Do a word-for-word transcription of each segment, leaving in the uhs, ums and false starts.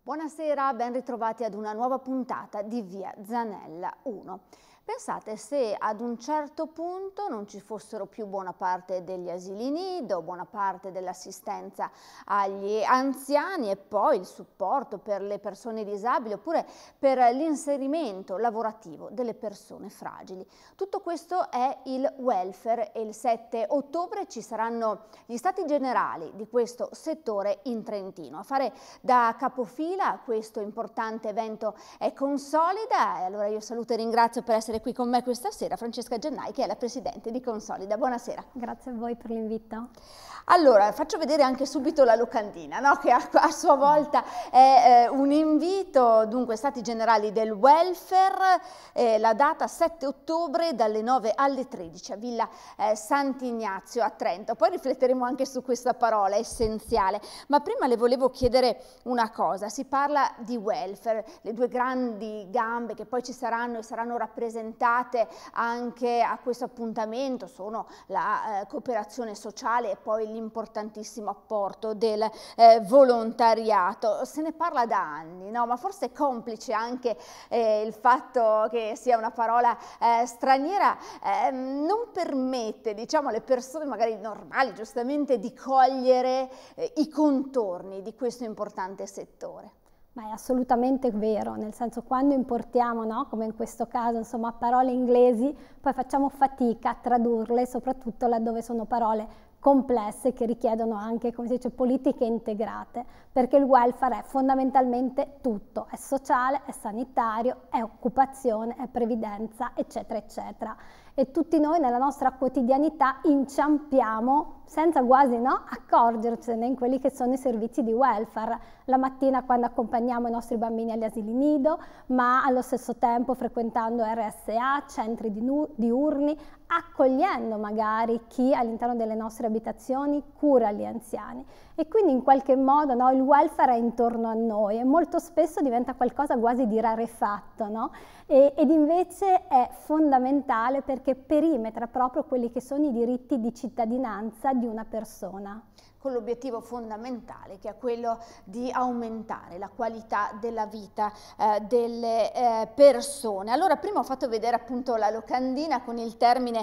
Buonasera, ben ritrovati ad una nuova puntata di Via Zanella uno. Pensate se ad un certo punto non ci fossero più buona parte degli asili nido, buona parte dell'assistenza agli anziani e poi il supporto per le persone disabili oppure per l'inserimento lavorativo delle persone fragili. Tutto questo è il welfare e il sette ottobre ci saranno gli stati generali di questo settore in Trentino. A fare da capofila a questo importante evento è Consolida e allora io saluto e ringrazio per essere qui con me questa sera Francesca Gennai, che è la presidente di Consolida. Buonasera. Grazie a voi per l'invito. Allora, faccio vedere anche subito la locandina, no? Che a, a sua volta è eh, un invito, dunque stati generali del welfare, eh, la data sette ottobre dalle nove alle tredici a Villa eh, Sant'Ignazio a Trento. Poi rifletteremo anche su questa parola essenziale, ma prima le volevo chiedere una cosa. Si parla di welfare, le due grandi gambe che poi ci saranno e saranno rappresentate anche a questo appuntamento sono la eh, cooperazione sociale e poi l'importantissimo apporto del eh, volontariato. Se ne parla da anni, no? Ma forse è complice anche eh, il fatto che sia una parola eh, straniera, eh, non permette, diciamo, alle persone magari normali giustamente di cogliere eh, i contorni di questo importante settore. Ma è assolutamente vero, nel senso quando importiamo, no, come in questo caso, insomma, parole inglesi, poi facciamo fatica a tradurle, soprattutto laddove sono parole complesse che richiedono anche, come si dice, politiche integrate, perché il welfare è fondamentalmente tutto, è sociale, è sanitario, è occupazione, è previdenza, eccetera, eccetera. E tutti noi nella nostra quotidianità inciampiamo senza quasi no, accorgercene in quelli che sono i servizi di welfare. La mattina quando accompagniamo i nostri bambini agli asili nido, ma allo stesso tempo frequentando R S A, centri diurni, accogliendo magari chi all'interno delle nostre abitazioni cura gli anziani. E quindi in qualche modo no, il welfare è intorno a noi e molto spesso diventa qualcosa quasi di rarefatto, no? E, ed invece è fondamentale perché perimetra proprio quelli che sono i diritti di cittadinanza di una persona. Con l'obiettivo fondamentale che è quello di aumentare la qualità della vita eh, delle eh, persone. Allora prima ho fatto vedere appunto la locandina con il termine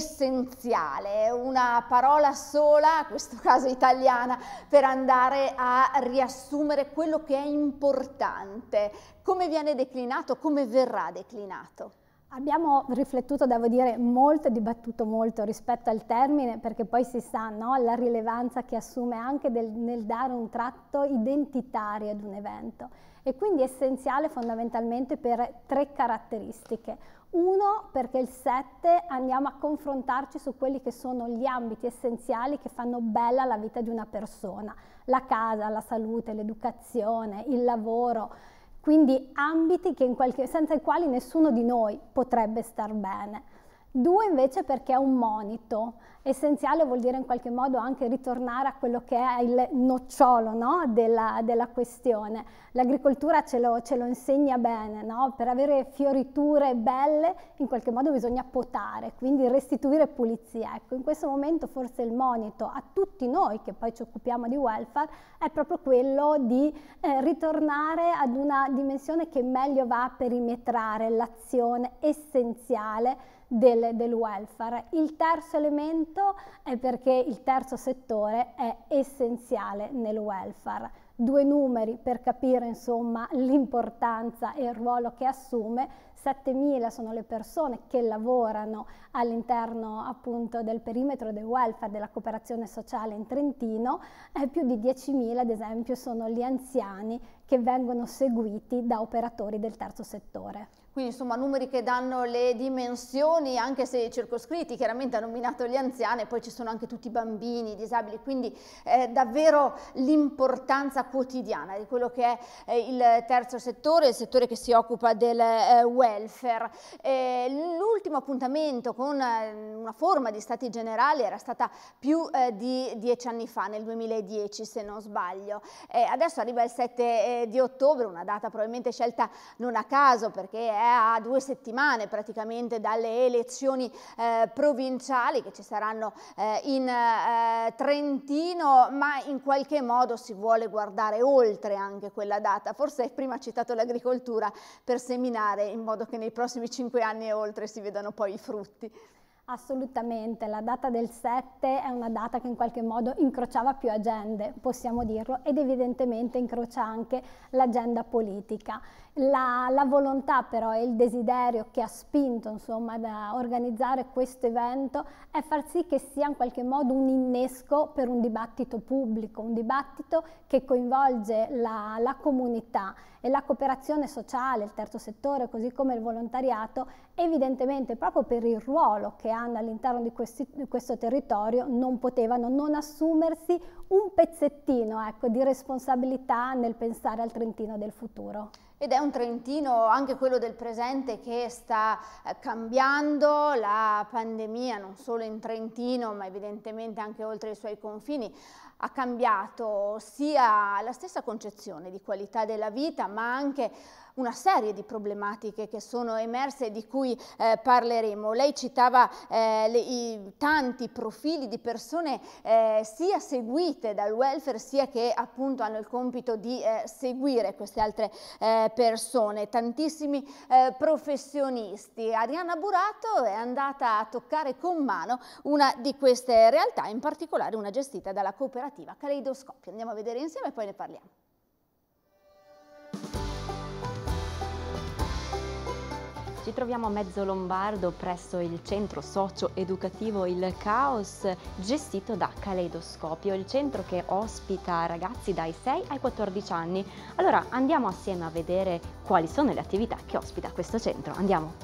essenziale, una parola sola, in questo caso italiana, per andare a riassumere quello che è importante. Come viene declinato, come verrà declinato? Abbiamo riflettuto, devo dire, molto e dibattuto molto rispetto al termine perché poi si sa no, la rilevanza che assume anche del, nel dare un tratto identitario ad un evento e quindi essenziale fondamentalmente per tre caratteristiche. Uno, perché il sette andiamo a confrontarci su quelli che sono gli ambiti essenziali che fanno bella la vita di una persona, la casa, la salute, l'educazione, il lavoro. Quindi ambiti che in qualche, senza i quali nessuno di noi potrebbe star bene. Due invece perché è un monito, essenziale vuol dire in qualche modo anche ritornare a quello che è il nocciolo no? della, della questione. L'agricoltura ce lo, ce lo insegna bene, no? Per avere fioriture belle in qualche modo bisogna potare, quindi restituire pulizia. Ecco, in questo momento forse il monito a tutti noi che poi ci occupiamo di welfare è proprio quello di eh, ritornare ad una dimensione che meglio va a perimetrare l'azione essenziale Del, del welfare. Il terzo elemento è perché il terzo settore è essenziale nel welfare. Due numeri per capire insomma l'importanza e il ruolo che assume. settemila sono le persone che lavorano all'interno appunto del perimetro del welfare della cooperazione sociale in Trentino e più di diecimila ad esempio sono gli anziani che vengono seguiti da operatori del terzo settore. Quindi insomma numeri che danno le dimensioni, anche se circoscritti, chiaramente ha nominato gli anziani, poi ci sono anche tutti i bambini, i disabili, quindi eh, davvero l'importanza quotidiana di quello che è eh, il terzo settore, il settore che si occupa del eh, welfare. Eh, l'ultimo appuntamento con eh, una forma di stati generali era stata più eh, di dieci anni fa, nel duemiladieci se non sbaglio. Eh, adesso arriva il sette eh, di ottobre, una data probabilmente scelta non a caso perché è a due settimane praticamente dalle elezioni eh, provinciali che ci saranno eh, in eh, Trentino, ma in qualche modo si vuole guardare oltre anche quella data. Forse prima ha citato l'agricoltura, per seminare in modo che nei prossimi cinque anni e oltre si vedano poi i frutti. Assolutamente, la data del sette è una data che in qualche modo incrociava più agende, possiamo dirlo, ed evidentemente incrocia anche l'agenda politica. La, la volontà però e il desiderio che ha spinto insomma da organizzare questo evento è far sì che sia in qualche modo un innesco per un dibattito pubblico, un dibattito che coinvolge la, la comunità e la cooperazione sociale, il terzo settore, così come il volontariato, evidentemente proprio per il ruolo che hanno all'interno di, di questo territorio non potevano non assumersi un pezzettino, ecco, di responsabilità nel pensare al Trentino del futuro. Ed è un Trentino, anche quello del presente, che sta eh, cambiando. La pandemia, non solo in Trentino, ma evidentemente anche oltre i suoi confini, ha cambiato sia la stessa concezione di qualità della vita, ma anche una serie di problematiche che sono emerse e di cui eh, parleremo. Lei citava eh, le, i tanti profili di persone eh, sia seguite dal welfare, sia che appunto hanno il compito di eh, seguire queste altre eh, persone, tantissimi eh, professionisti. Arianna Burato è andata a toccare con mano una di queste realtà, in particolare una gestita dalla cooperativa Caleidoscopio. Andiamo a vedere insieme e poi ne parliamo. Ci troviamo a Mezzo Lombardo presso il centro socio-educativo Il Caos, gestito da Caleidoscopio, il centro che ospita ragazzi dai sei ai quattordici anni. Allora andiamo assieme a vedere quali sono le attività che ospita questo centro. Andiamo!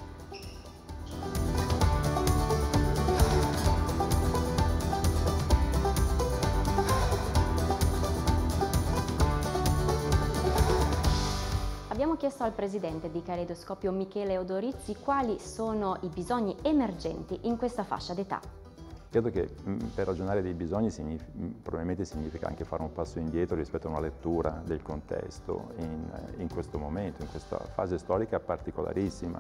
Abbiamo chiesto al presidente di Caleidoscopio, Michele Odorizzi, quali sono i bisogni emergenti in questa fascia d'età. Credo che mh, per ragionare dei bisogni significa, probabilmente significa anche fare un passo indietro rispetto a una lettura del contesto in, in questo momento, in questa fase storica particolarissima.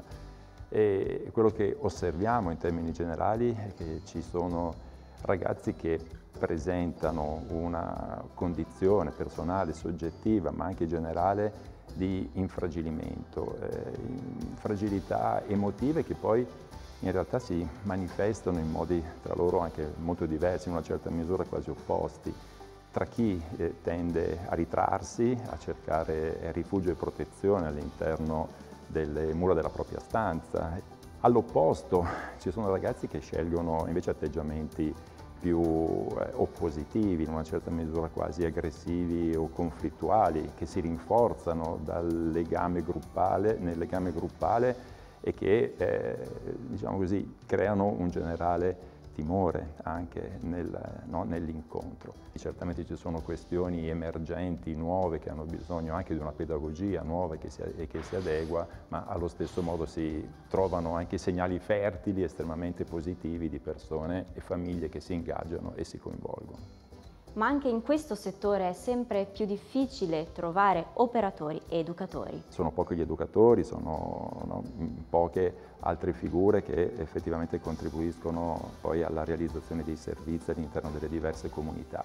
E quello che osserviamo in termini generali è che ci sono ragazzi che presentano una condizione personale, soggettiva, ma anche generale, di infragilimento, eh, fragilità emotive che poi in realtà si manifestano in modi tra loro anche molto diversi, in una certa misura quasi opposti. Tra chi eh, tende a ritrarsi, a cercare rifugio e protezione all'interno delle mura della propria stanza. All'opposto ci sono ragazzi che scelgono invece atteggiamenti più eh, oppositivi, in una certa misura quasi aggressivi o conflittuali, che si rinforzano dal legame gruppale, nel legame gruppale e che, eh, diciamo così, creano un generale timore anche nel, no, nell'incontro. Certamente ci sono questioni emergenti, nuove, che hanno bisogno anche di una pedagogia nuova che si, e che si adegua, ma allo stesso modo si trovano anche segnali fertili, estremamente positivi di persone e famiglie che si ingaggiano e si coinvolgono. Ma anche in questo settore è sempre più difficile trovare operatori e educatori. Sono pochi gli educatori, sono no, poche altre figure che effettivamente contribuiscono poi alla realizzazione dei servizi all'interno delle diverse comunità.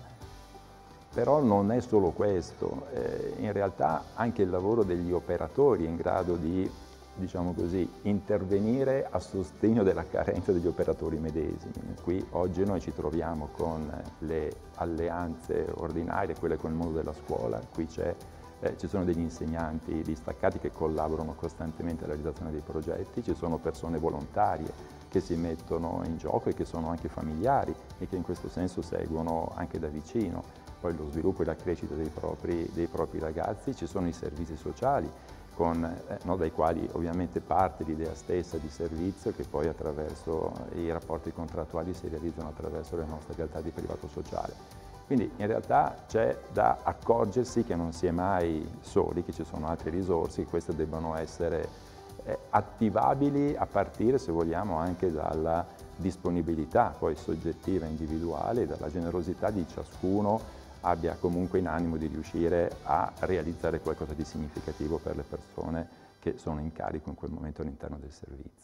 Però non è solo questo, eh, in realtà anche il lavoro degli operatori è in grado di, diciamo così, intervenire a sostegno della carenza degli operatori medesimi. Qui oggi noi ci troviamo con le alleanze ordinarie, quelle con il mondo della scuola, qui c'è Eh, ci sono degli insegnanti distaccati che collaborano costantemente alla realizzazione dei progetti, ci sono persone volontarie che si mettono in gioco e che sono anche familiari e che in questo senso seguono anche da vicino poi lo sviluppo e la crescita dei propri, dei propri ragazzi, ci sono i servizi sociali con, eh, no, dai quali ovviamente parte l'idea stessa di servizio che poi attraverso i rapporti contrattuali si realizzano attraverso le nostre realtà di privato sociale. Quindi in realtà c'è da accorgersi che non si è mai soli, che ci sono altre risorse, che queste debbano essere eh, attivabili a partire, se vogliamo, anche dalla disponibilità poi soggettiva, individuale, dalla generosità di ciascuno abbia comunque in animo di riuscire a realizzare qualcosa di significativo per le persone che sono in carico in quel momento all'interno del servizio.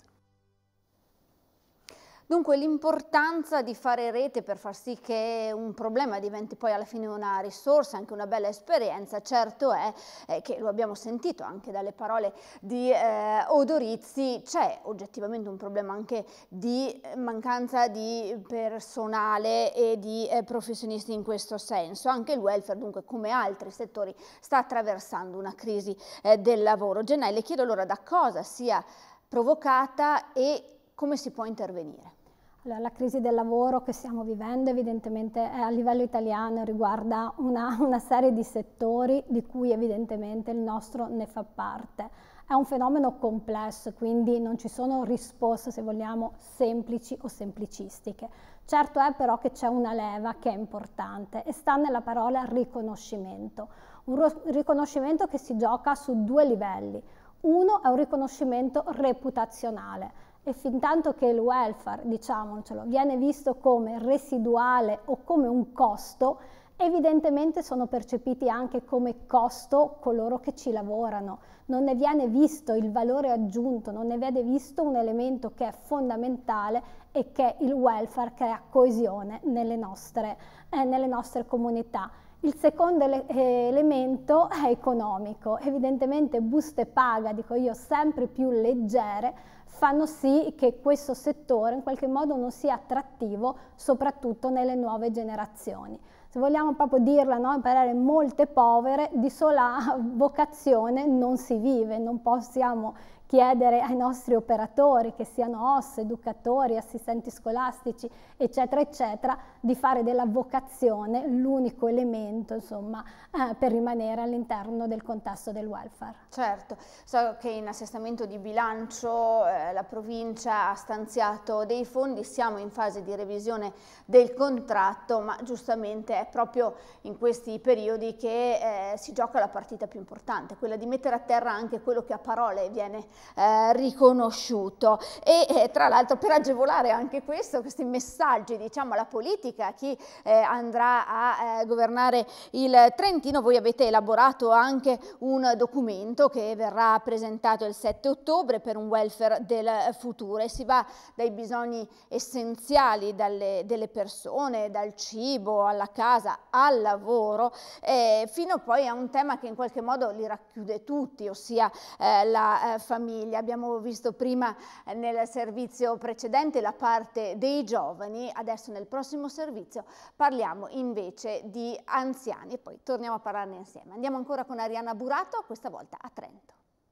Dunque l'importanza di fare rete per far sì che un problema diventi poi alla fine una risorsa, anche una bella esperienza, certo è eh, che lo abbiamo sentito anche dalle parole di eh, Odorizzi, c'è oggettivamente un problema anche di mancanza di personale e di eh, professionisti in questo senso. Anche il welfare, dunque, come altri settori, sta attraversando una crisi eh, del lavoro. Gennai, le chiedo allora da cosa sia provocata e come si può intervenire. Allora, la crisi del lavoro che stiamo vivendo evidentemente è a livello italiano, riguarda una, una serie di settori di cui evidentemente il nostro ne fa parte. È un fenomeno complesso, quindi non ci sono risposte, se vogliamo, semplici o semplicistiche. Certo è però che c'è una leva che è importante e sta nella parola riconoscimento. Un riconoscimento che si gioca su due livelli. Uno è un riconoscimento reputazionale. E fin tanto che il welfare, diciamocelo, viene visto come residuale o come un costo, evidentemente sono percepiti anche come costo coloro che ci lavorano. Non ne viene visto il valore aggiunto, non ne viene visto un elemento che è fondamentale e che il welfare crea coesione nelle nostre, eh, nelle nostre comunità. Il secondo ele elemento è economico. Evidentemente buste paga, dico io, sempre più leggere, fanno sì che questo settore in qualche modo non sia attrattivo, soprattutto nelle nuove generazioni. Se vogliamo proprio dirla, no, in parole molte povere, di sola vocazione non si vive, non possiamo chiedere ai nostri operatori, che siano O S, educatori, assistenti scolastici, eccetera, eccetera, di fare della vocazione l'unico elemento, insomma, eh, per rimanere all'interno del contesto del welfare. Certo, so che in assestamento di bilancio eh, la provincia ha stanziato dei fondi, siamo in fase di revisione del contratto, ma giustamente è proprio in questi periodi che eh, si gioca la partita più importante, quella di mettere a terra anche quello che a parole viene Eh, riconosciuto e eh, tra l'altro per agevolare anche questo, questi messaggi diciamo alla politica, a chi eh, andrà a eh, governare il Trentino, voi avete elaborato anche un documento che verrà presentato il sette ottobre per un welfare del futuro e si va dai bisogni essenziali dalle, delle persone, dal cibo alla casa al lavoro, eh, fino poi a un tema che in qualche modo li racchiude tutti, ossia eh, la eh, famiglia. Abbiamo visto prima eh, nel servizio precedente la parte dei giovani, adesso nel prossimo servizio parliamo invece di anziani e poi torniamo a parlarne insieme. Andiamo ancora con Arianna Burato, questa volta a Trento.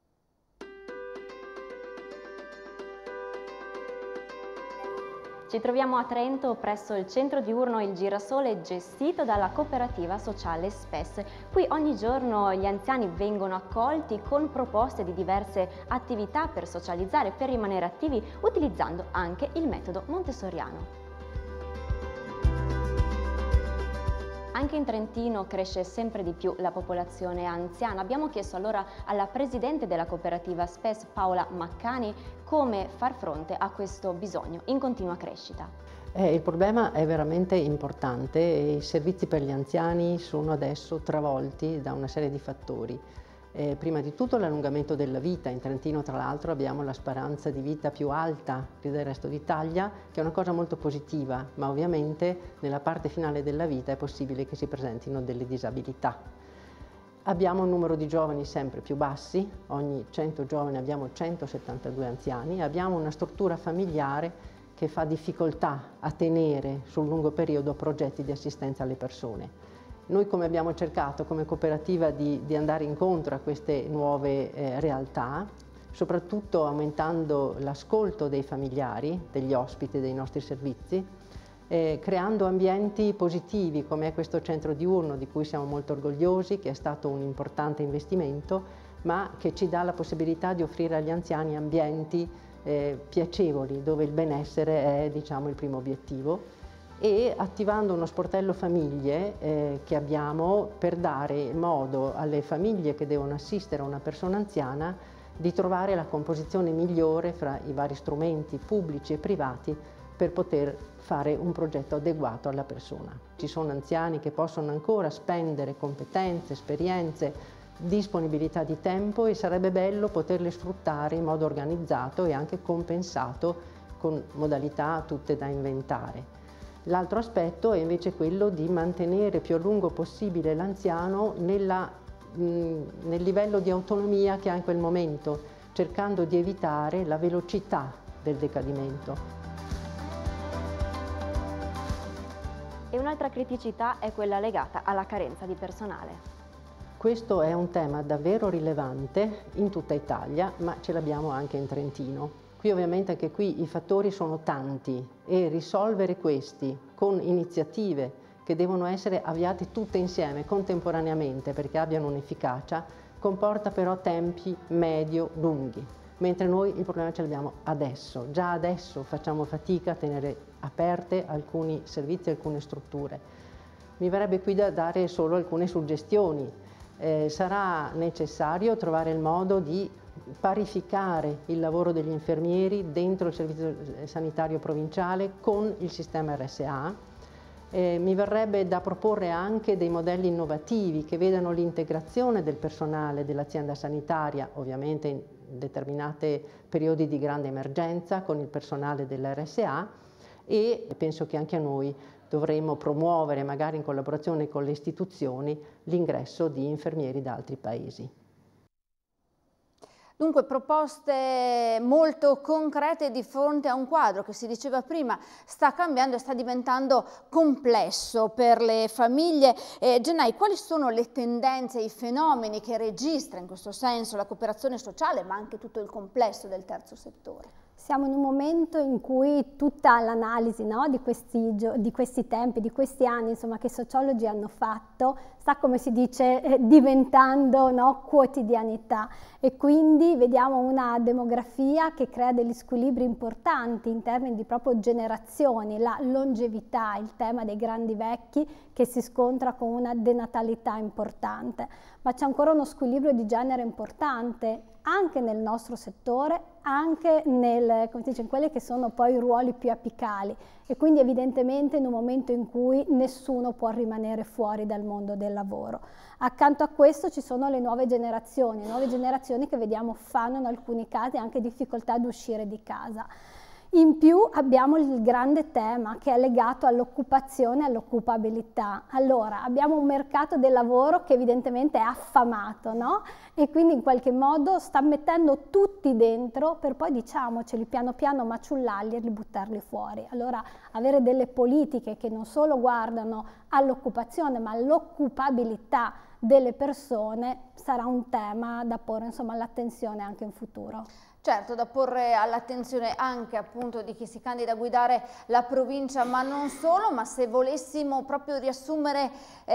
Ci troviamo a Trento presso il centro diurno Il Girasole gestito dalla cooperativa sociale SPES. Qui ogni giorno gli anziani vengono accolti con proposte di diverse attività per socializzare, per rimanere attivi, utilizzando anche il metodo montessoriano. Anche in Trentino cresce sempre di più la popolazione anziana. Abbiamo chiesto allora alla presidente della cooperativa SPES, Paola Maccani, come far fronte a questo bisogno in continua crescita. Eh, il problema è veramente importante e i servizi per gli anziani sono adesso travolti da una serie di fattori. Eh, prima di tutto l'allungamento della vita. In Trentino tra l'altro abbiamo la speranza di vita più alta che del resto d'Italia, che è una cosa molto positiva, ma ovviamente nella parte finale della vita è possibile che si presentino delle disabilità. Abbiamo un numero di giovani sempre più bassi, ogni cento giovani abbiamo centosettantadue anziani, abbiamo una struttura familiare che fa difficoltà a tenere sul lungo periodo progetti di assistenza alle persone. Noi come abbiamo cercato come cooperativa di, di andare incontro a queste nuove eh, realtà, soprattutto aumentando l'ascolto dei familiari, degli ospiti dei nostri servizi, eh, creando ambienti positivi come è questo centro diurno di cui siamo molto orgogliosi, che è stato un importante investimento, ma che ci dà la possibilità di offrire agli anziani ambienti eh, piacevoli, dove il benessere è, diciamo, il primo obiettivo, e attivando uno sportello famiglie eh, che abbiamo per dare modo alle famiglie che devono assistere a una persona anziana di trovare la composizione migliore fra i vari strumenti pubblici e privati per poter fare un progetto adeguato alla persona. Ci sono anziani che possono ancora spendere competenze, esperienze disponibilità di tempo e sarebbe bello poterle sfruttare in modo organizzato e anche compensato con modalità tutte da inventare. L'altro aspetto è invece quello di mantenere più a lungo possibile l'anziano nel livello di autonomia che ha in quel momento, cercando di evitare la velocità del decadimento. E un'altra criticità è quella legata alla carenza di personale. Questo è un tema davvero rilevante in tutta Italia, ma ce l'abbiamo anche in Trentino. Qui ovviamente anche qui i fattori sono tanti e risolvere questi con iniziative che devono essere avviate tutte insieme, contemporaneamente, perché abbiano un'efficacia, comporta però tempi medio-lunghi, mentre noi il problema ce l'abbiamo adesso. Già adesso facciamo fatica a tenere aperte alcuni servizi, alcune strutture. Mi verrebbe qui da dare solo alcune suggestioni. Eh, sarà necessario trovare il modo di parificare il lavoro degli infermieri dentro il servizio sanitario provinciale con il sistema R S A. Eh, mi verrebbe da proporre anche dei modelli innovativi che vedano l'integrazione del personale dell'azienda sanitaria, ovviamente in determinati periodi di grande emergenza, con il personale dell'R S A, e penso che anche a noi dovremmo promuovere, magari in collaborazione con le istituzioni, l'ingresso di infermieri da altri paesi. Dunque proposte molto concrete di fronte a un quadro che, si diceva prima, sta cambiando e sta diventando complesso per le famiglie. Eh, Gennai, quali sono le tendenze, i fenomeni che registra in questo senso la cooperazione sociale, ma anche tutto il complesso del terzo settore? Siamo in un momento in cui tutta l'analisi, no, di, questi, di questi tempi, di questi anni, insomma, che i sociologi hanno fatto, sta, come si dice, eh, diventando, no, quotidianità, e quindi vediamo una demografia che crea degli squilibri importanti in termini di proprio generazioni, la longevità, il tema dei grandi vecchi che si scontra con una denatalità importante, ma c'è ancora uno squilibrio di genere importante anche nel nostro settore, anche nel, come si dice, in quelli che sono poi i ruoli più apicali, e quindi evidentemente in un momento in cui nessuno può rimanere fuori dal mondo del lavoro. Accanto a questo ci sono le nuove generazioni, nuove generazioni che vediamo fanno in alcuni casi anche difficoltà ad uscire di casa. In più abbiamo il grande tema che è legato all'occupazione e all'occupabilità. Allora, abbiamo un mercato del lavoro che evidentemente è affamato, no? E quindi in qualche modo sta mettendo tutti dentro per poi, diciamoceli, piano piano maciullarli e buttarli fuori. Allora, avere delle politiche che non solo guardano all'occupazione ma all'occupabilità delle persone sarà un tema da porre, insomma, all'attenzione anche in futuro. Certo, da porre all'attenzione anche appunto di chi si candida a guidare la provincia, ma non solo. Ma se volessimo proprio riassumere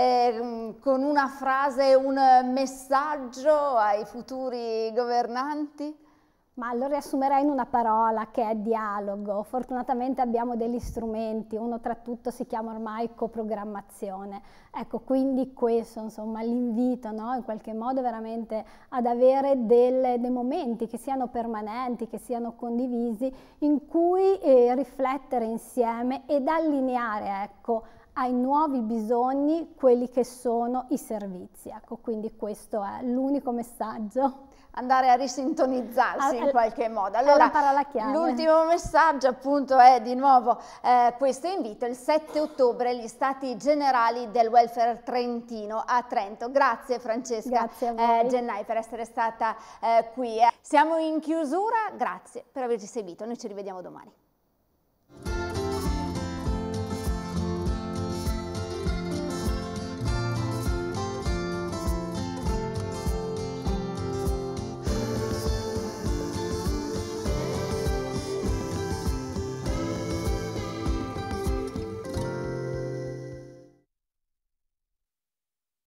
eh, con una frase un messaggio ai futuri governanti? Ma lo riassumerei in una parola, che è dialogo. Fortunatamente abbiamo degli strumenti, uno tra tutto si chiama ormai coprogrammazione. Ecco, quindi questo, insomma, l'invito, no? In qualche modo veramente ad avere delle, dei momenti che siano permanenti, che siano condivisi, in cui eh, riflettere insieme ed allineare, ecco, ai nuovi bisogni quelli che sono i servizi. Ecco, quindi questo è l'unico messaggio. Andare a risintonizzarsi in qualche modo. Allora, l'ultimo messaggio appunto è di nuovo eh, questo invito: il sette ottobre gli Stati Generali del Welfare Trentino a Trento. Grazie Francesca grazie a voi. Eh, Gennai per essere stata eh, qui. Siamo in chiusura, grazie per averci seguito, noi ci rivediamo domani.